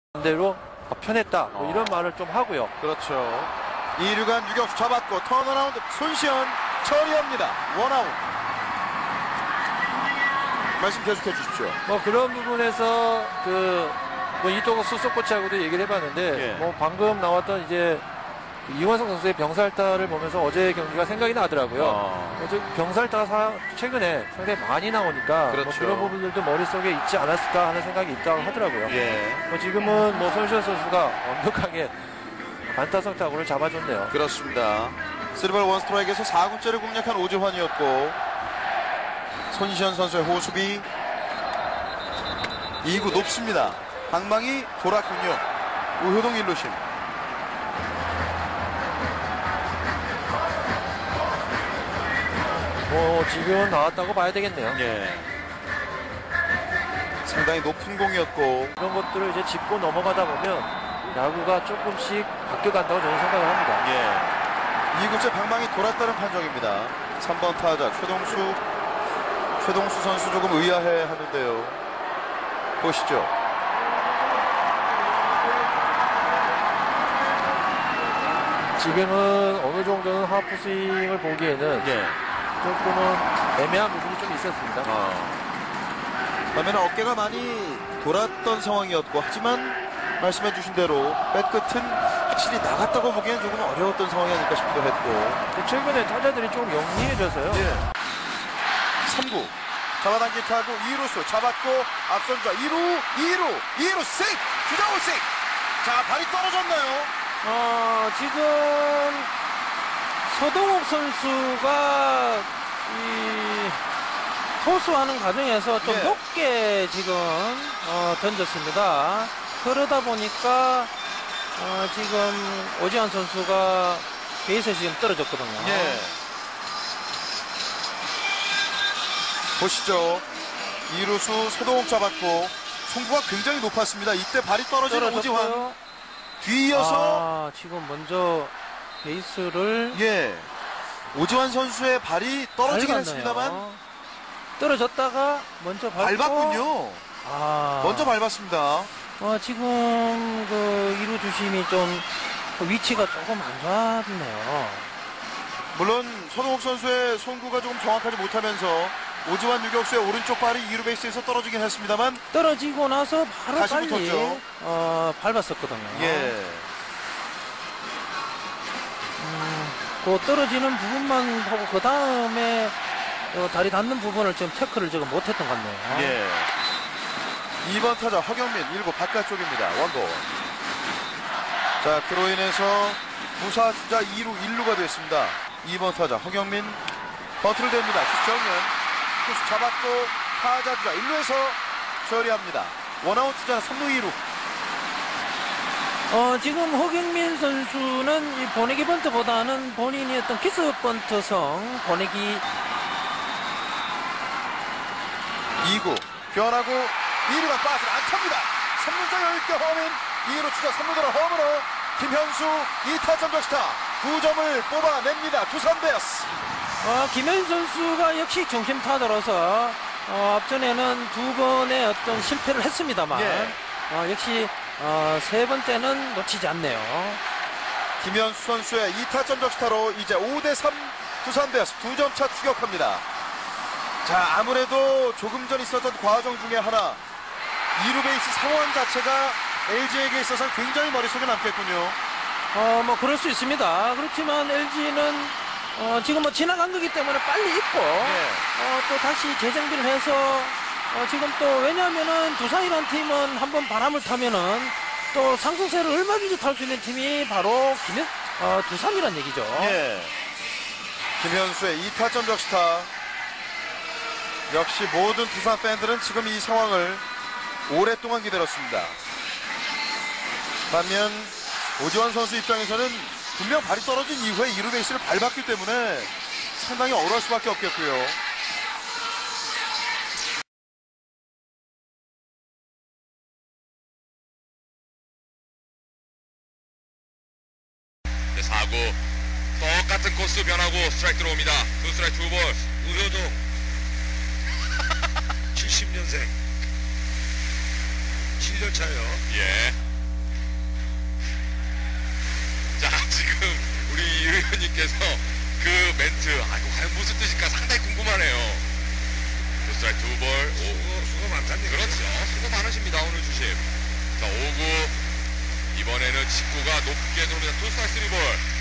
반대로 편했다 뭐 이런 말을 좀 하고요. 그렇죠. 2루간 유격수 잡았고 턴어라운드 손시현 처리합니다. 원아웃. 말씀 계속해 주십시오. 뭐 그런 부분에서 뭐 이동호 수석 코치하고도 얘기를 해봤는데 예. 뭐 방금 나왔던 이제 이원석 선수의 병살타를 보면서 어제 경기가 생각이 나더라고요. 어제 병살타가 최근에 상당히 많이 나오니까 그렇죠. 뭐 그런 부분들도 머릿속에 있지 않았을까 하는 생각이 있다고 하더라고요. 예. 뭐 지금은 뭐 손시현 선수가 완벽하게 안타성 타구를 잡아줬네요. 그렇습니다. 3볼 1스트라이크에서 4구째를 공략한 오지환이었고 손시현 선수의 호수비 2구 높습니다. 방망이 돌았군요. 우효동 1루심. 뭐 지금은 나왔다고 봐야 되겠네요. 예. 상당히 높은 공이었고 이런 것들을 이제 짚고 넘어가다 보면 야구가 조금씩 바뀌어간다고 저는 생각을 합니다. 예. 2구째 방망이 돌았다는 판정입니다. 3번 타자 최동수 선수 조금 의아해 하는데요. 보시죠. 지금은 어느 정도는 하프 스윙을 보기에는 예. 조금은 애매한 부분이 좀 있었습니다. 그러면 어깨가 많이 돌았던 상황이었고 하지만 말씀해주신 대로 백끝은 확실히 나갔다고 보기에는 조금 어려웠던 상황이 아닐까 싶기도 했고 최근에 타자들이 좀 영리해져서요. 예. 3구 잡아당긴 타구 2루수 잡았고 앞선자 2루 생 주자고 생. 자 발이 떨어졌나요? 지금 서동욱 선수가 이 토수하는 과정에서 좀 예. 높게 지금 던졌습니다. 그러다 보니까 지금 오지환 선수가 베이스에 지금 떨어졌거든요. 예. 보시죠. 2루수 서동욱 잡았고 송구가 굉장히 높았습니다. 이때 발이 떨어지는 오지환 뒤이어서 지금 먼저 베이스를 예. 오지환 선수의 발이 떨어지긴 밟았네요. 했습니다만 떨어졌다가 먼저 밟았군요. 먼저 밟았습니다. 지금 그 2루 주심이 좀 위치가 조금 안 좋았네요. 물론 손호욱 선수의 송구가 조금 정확하지 못하면서 오지환 유격수의 오른쪽 발이 2루 베이스에서 떨어지긴 했습니다만 떨어지고 나서 바로 다시 빨리 붙었죠. 밟았었거든요. 예. 그 떨어지는 부분만 하고 그 다음에 다리 닿는 부분을 좀 체크를 지금 못했던 것 같네요. 예. 2번 타자 허경민 1구 바깥쪽입니다. 원볼. 자 그로 인해서 부사 주자 2루 1루가 됐습니다. 2번 타자 허경민 버트를 댑니다. 주정면 투수 잡았고 타자 주자 1루에서 처리합니다. 원아웃 주자 3루 2루. 지금 허경민 선수는 이 보내기 번트보다는 본인이 어떤 키스 번트성 보내기 2구 변하고 2루가 빠져 안탑니다. 3루자 여유있게 허민 2루 주자 3루 돌아 홈으로 김현수 2타점 적시타 2점을 뽑아냅니다. 두산 베어스. 김현 선수가 역시 중심 타자로서 앞전에는 두 번의 어떤 실패를 했습니다만 예. 역시 세 번째는 놓치지 않네요. 김현수 선수의 2타점 적시타로 이제 5대3 두산 베어스 2점 차 추격합니다. 자 아무래도 조금 전 있었던 과정 중에 하나 2루 베이스 상황 자체가 LG에게 있어서는 굉장히 머릿속에 남겠군요. 뭐 그럴 수 있습니다. 그렇지만 LG는 지금 뭐 지나간 거기 때문에 빨리 입고 예. 또 다시 재정비를 해서 지금 또 왜냐하면은 두산이라는 팀은 한번 바람을 타면은 또 상승세를 얼마든지 탈 수 있는 팀이 바로 두산이란 얘기죠. 예. 김현수의 2타점 적시타. 역시 모든 두산 팬들은 지금 이 상황을 오랫동안 기다렸습니다. 반면 오지환 선수 입장에서는 분명 발이 떨어진 이후에 2루 베이스를 밟았기 때문에 상당히 억울할 수밖에 없겠고요. 네, 4구 똑같은 코스 변하고 스트라이크 들어옵니다. 두 스트라이크 두 볼. 우효동 70년생 7년 차요. 예. 대표님께서 그 멘트, 이거 과연 무슨 뜻일까 상당히 궁금하네요. 스트라이크 2볼. 수고 많다니. 그렇죠. 수고 많으십니다, 오늘 주심. 자, 5구. 이번에는 직구가 높게 들어옵니다. 2스트라이크 3볼.